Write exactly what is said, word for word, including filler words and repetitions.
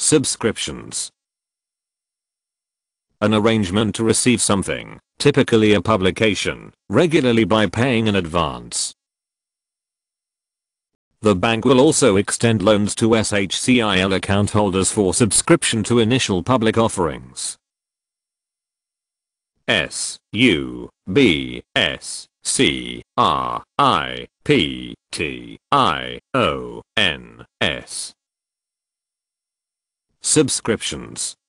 Subscriptions. An arrangement to receive something, typically a publication, regularly by paying in advance. The bank will also extend loans to S H C I L account holders for subscription to initial public offerings. S U B S C R I P T I O N S. Subscriptions.